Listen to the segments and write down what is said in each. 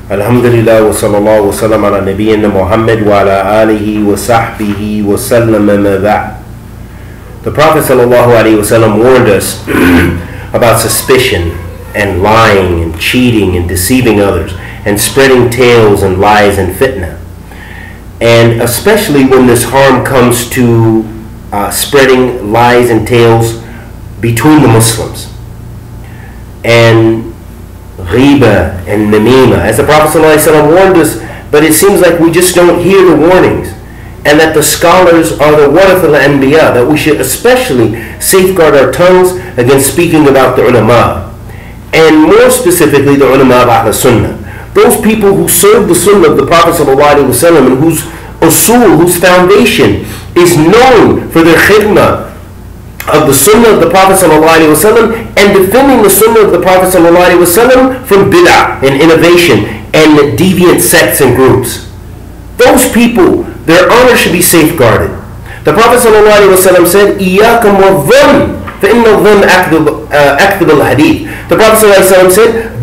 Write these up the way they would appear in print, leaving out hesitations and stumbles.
Alhamdulillah wa sallallahu wa sallam ala nabiyyina Muhammad wa ala alihi wa sahbihi wa sallam ma ba'd. The Prophet sallallahu alaihi wasallam warned us about suspicion and lying and cheating and deceiving others and spreading tales and lies and fitna. And especially when this harm comes to spreading lies and tales between the Muslims. And ghiba and namima, as the Prophet ﷺ warned us, but it seems like we just don't hear the warnings, and that the scholars are the warath al-anbiya, that we should especially safeguard our tongues against speaking about the ulama, and more specifically the ulama of Ahl Sunnah, those people who serve the Sunnah of the Prophet ﷺ and whose usul, whose foundation is known for their khidmah of the Sunnah of the Prophet ﷺ and defending the Sunnah of the Prophet ﷺ from bida and innovation and deviant sects and groups. Those people, their honor should be safeguarded. The Prophet ﷺ said, إِيَّاكُمْ وَالظَّنِّ فَإِنَّ الظَّنَّ أَكْذِبُ الْحَدِيثِ. The Prophet ﷺ said,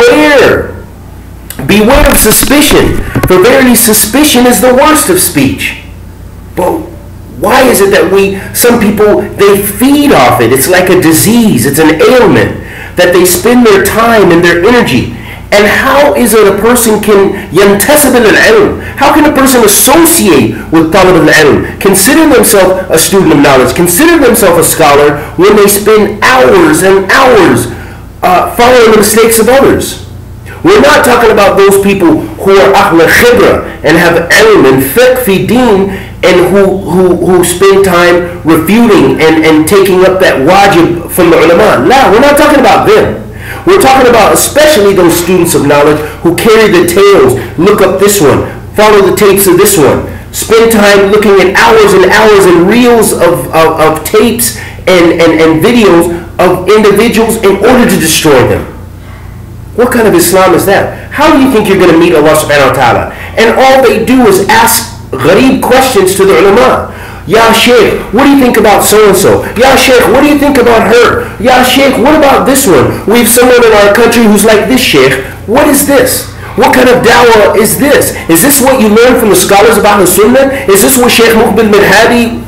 beware of suspicion, for verily suspicion is the worst of speech. But why is it that some people, they feed off it? It's like a disease, it's an ailment, that they spend their time and their energy. And how is it a person can yantasib al-ilm? How can a person associate with talib al-ilm, consider themselves a student of knowledge, consider themselves a scholar, when they spend hours and hours following the mistakes of others? We're not talking about those people who are ahl khibra and have ilm and fiqh fi deen, and who spend time refuting and taking up that wajib from the ulama. No, we're not talking about them. We're talking about especially those students of knowledge who carry the tales, look up this one, follow the tapes of this one, spend time looking at hours and hours and reels of tapes and videos of individuals in order to destroy them. What kind of Islam is that? How do you think you're going to meet Allah subhanahu wa ta'ala? And all they do is ask ghareeb questions to the ulama. Ya Shaykh, what do you think about so-and-so? Ya Shaykh, what do you think about her? Ya Shaykh, what about this one? We have someone in our country who's like this, Shaykh. What is this? What kind of dawah is this? Is this what you learn from the scholars of Ahl Sunnah? Is this what Shaykh Muqbil bin Hadi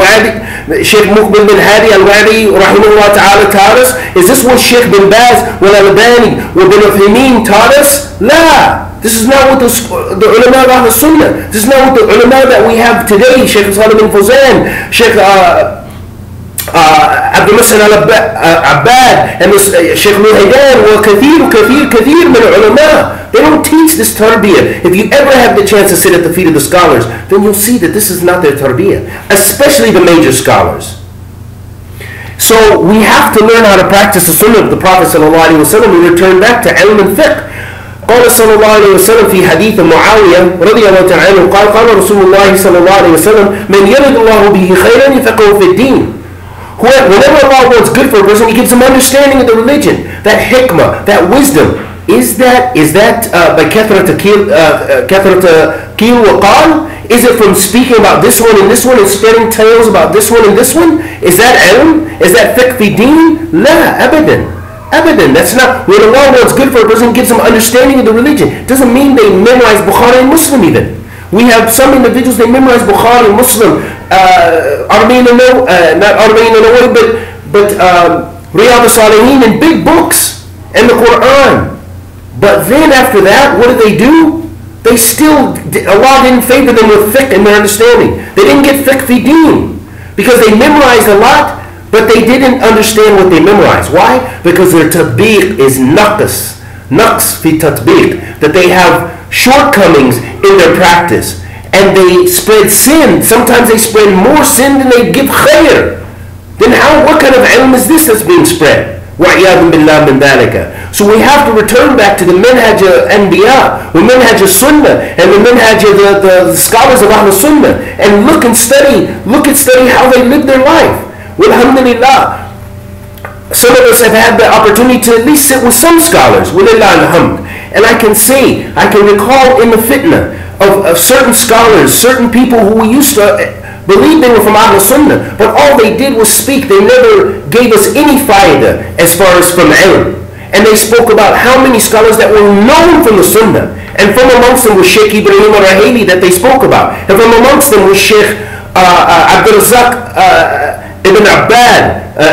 al-Wadi rahimahullah ta'ala taught us? Is this what Shaykh bin Baz wal-Albani wa bin Uthaymin taught us? La! This is not what the ulama of Ahl Sunnah. This is not what the ulama that we have today. Shaykh Salih bin Fawzan, Shaykh Abdul Muhsin al-Abbad, and Shaykh Muhaydan, wa kathir min ulama. They don't teach this tarbiyah. If you ever have the chance to sit at the feet of the scholars, then you'll see that this is not their tarbiyah, especially the major scholars. So we have to learn how to practice the sunnah of the Prophet ﷺ and return back to ilm and fiqh. قال صلى الله عليه وسلم في حديث معاوية رضي الله تعالى عنه قال رسول الله صلى الله عليه وسلم من يرد الله به خيرا يفقهه في الدين. Whenever Allah wants good for a person, He gives him understanding of the religion, that hikmah, that wisdom. Is that by kathrat qil wa qal? Is it from speaking about this one and spreading tales about this one and this one? Is that ilm? Is that fiqh fi deen? La, abadan. Abadan. That's not. When Allah wants good for a person, gives them understanding of the religion. It doesn't mean they memorize Bukhari and Muslim even. We have some individuals, they memorize Bukhari and Muslim, Arbaeen not Arbaeen in a way, but Riyadh al-Salihin and big books and the Qur'an. But then after that, what do? They still, Allah didn't favor them with fiqh and their understanding. They didn't get fiqh fi deen because they memorized a lot, but they didn't understand what they memorized. Why? Because their tatbiq is naqs fi tatbiq, that they have shortcomings in their practice, and they spread sin. Sometimes they spread more sin than they give khair. Then what kind of ilm is this that's being spread? وَعِيَاذٌ بِاللَّهِ مِنْ ذَلِكَ. So we have to return back to the minhaj of anbiya, the minhaj of sunnah, and the minhaj of the scholars of Ahl Sunnah, and look and study how they live their life. Alhamdulillah. Some of us have had the opportunity to at least sit with some scholars, walillah alhamd. And I can recall in the fitna of certain scholars, certain people who we used to believe they were from Ahl Sunnah, but all they did was speak. They never gave us any fayda as far as from ilm. and they spoke about how many scholars that were known from the Sunnah. And from amongst them was Sheikh Ibrahim al-Rahili that they spoke about. And from amongst them was Sheikh Abdul Razak Ibn Abbad,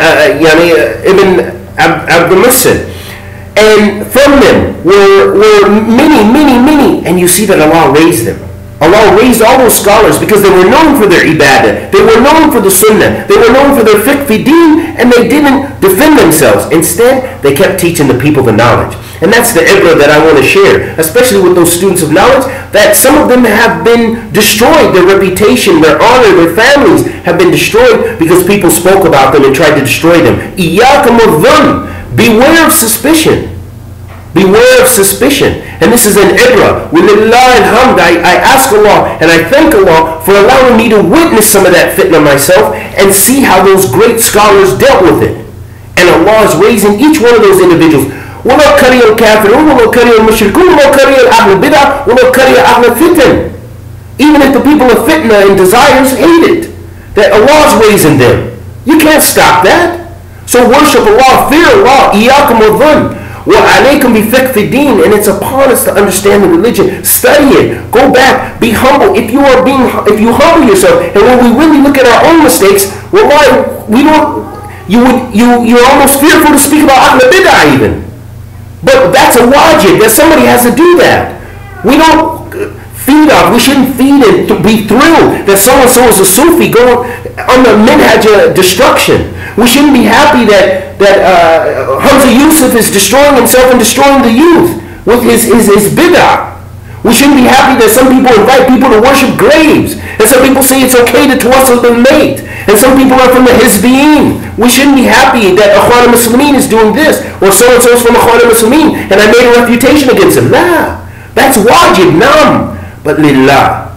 Ibn Abdul Muslim. And from them were many, and you see that Allah raised them. Allah raised all those scholars because they were known for their ibadah, they were known for the sunnah, they were known for their fiqh fi deen, and they didn't defend themselves. Instead, they kept teaching the people the knowledge. And that's the ibrah that I want to share, especially with those students of knowledge, that some of them have been destroyed. Their reputation, their honor, their families have been destroyed because people spoke about them and tried to destroy them. Iyyakum wadh-dhann. Beware of suspicion. Beware of suspicion. And this is an ibrah. Walillah alhamd, I ask Allah and I thank Allah for allowing me to witness some of that fitna myself and see how those great scholars dealt with it. And Allah is raising each one of those individuals. وَلَوْ كَرِيَ الْكَافِرُونَ وَلَوْ كَرِيَ الْمُشْرِكُونَ وَلَوْ كَرِيَ الْأَهْلُ الْبِدْعَةِ وَلَوْ كَرِيَ أَهْلُ الْفِتَنِ. Even if the people of fitna and desires hate it, that Allah is raising them. You can't stop that. So worship Allah, fear Allah, إِيَّاكُمْ وَالظَّنِّ. وَعَلَيْكُمْ بِفِقْهِ الدِّينِ. And it's upon us to understand the religion. Study it. Go back. Be humble. If you humble yourself, and when we really look at our own mistakes, wallahi, you're almost fearful to speak about Ahl Bid'ah even. But that's a wajib, that somebody has to do that. We don't feed off, we shouldn't feed and be thrilled that so-and-so is a Sufi going on the minhaj of destruction. We shouldn't be happy that Hamza Yusuf is destroying himself and destroying the youth with his bid'ah. We shouldn't be happy that some people invite people to worship graves. And some people say it's okay to tawassal bil mayt. And some people are from the Hizbiyin. We shouldn't be happy that Ikhwan al-Muslimin is doing this, or so-and-so is from Ikhwan al-Muslimin, and I made a refutation against him. Nah, that's wajib, naam. But lillah,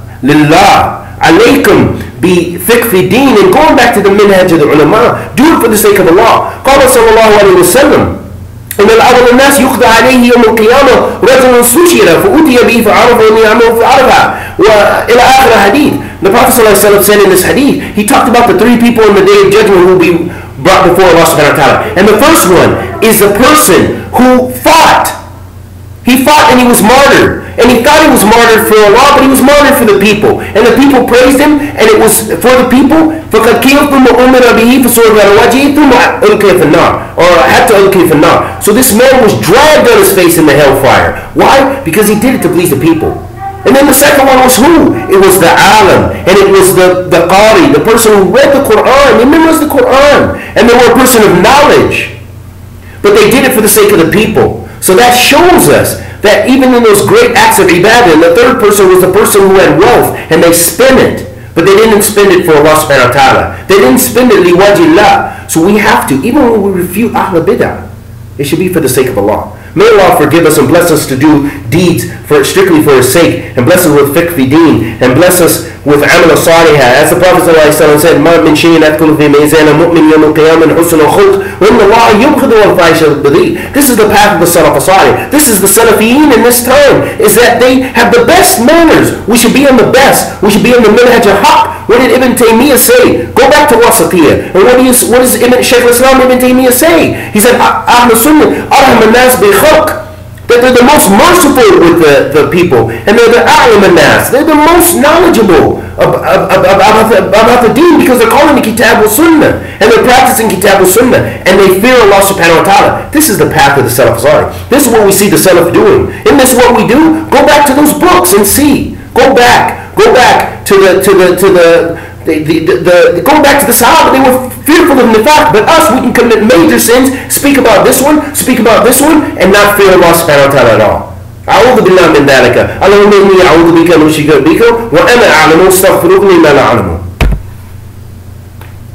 alaykum bi fiqh fi deen, and going back to the minhaj of the ulama, do it for the sake of Allah. Qala sallallahu alayhi wa sallam, إن الأول الناس يقضى عليه يوم القيامة رجل سُجِرَ فأتي به فعرف أني أعمل فعرفها وإلى آخر hadith. The Prophet ﷺ said in this hadith, he talked about the three people in the day of judgment who will be brought before Allah subhanahu wa ta'ala. And the first one is the person who fought. He fought and he was martyred. And he thought he was martyred for Allah, but he was martyred for the people. And the people praised him, and it was for the people. فَقَدْ كِيَفْتُمْ وَأُمِرَ بِهِ فَصُورَ وَجِهِ ثُمَّ أُلْقِيَ فِي النَّارِ, or حَتَّى أُلْقِيَ فِي النَّارِ. So this man was dragged on his face in the hellfire. Why? Because he did it to please the people. And then the second one was who? It was the alim, and it was the qari, the person who read the Qur'an. They memorized the Qur'an, and they were a person of knowledge. But they did it for the sake of the people. So that shows us that even in those great acts of ibadah, and the third person was the person who had wealth, and they spent it, but they didn't spend it for Allah subhanahu wa ta'ala. They didn't spend it liwajillah. So we have to, even when we refute Ahl Bid'ah, it should be for the sake of Allah. May Allah forgive us and bless us to do deeds strictly for His sake, and bless us with fiqh fi deen, and bless us with amal salihah. As the Prophet ﷺ said, مَا مِنْ شَيْءٍ أَدْخُلُ فِي مِيزَانِ مُؤْمِنٍ يَوْمَ الْقِيَامَةِ حُسْنُ الْخُلْقِ وَإِنَّ اللَّهَ يُبْغِضُ الْفَاحِشَ الْبَذِيءَ. This is the path of the Salaf Salih. This is the Salafiyin in this time, is that they have the best manners. We should be on the best. We should be on the minhaj al-haq. What did Ibn Taymiyyah say? Go back to Wasatiyah. And what does Shaykh al-Islam Ibn Taymiyyah say? He said, Ahl Sunnah, arham an-nas bil-khalq. That they're the most merciful with the people, and they're the a'lam an-nas. They're the most knowledgeable about the deen, because they're calling the kitab wa sunnah, and they're practicing kitab wa sunnah, and they fear Allah subhanahu wa ta'ala. This is the path of the Salaf Salih. This is what we see the Salaf doing. Isn't this what we do? Go back to those books and see. Go back to go back to the Sahaba. They were fearful of nifaq, but us, we can commit major sins, speak about this one, and not fear Allah subhanahu wa ta'ala at all. أعوذ بالله من ذلك اللهم إني أعوذ بك من الشرك بك وأنا أعلم واستغفرك لما لا أعلم.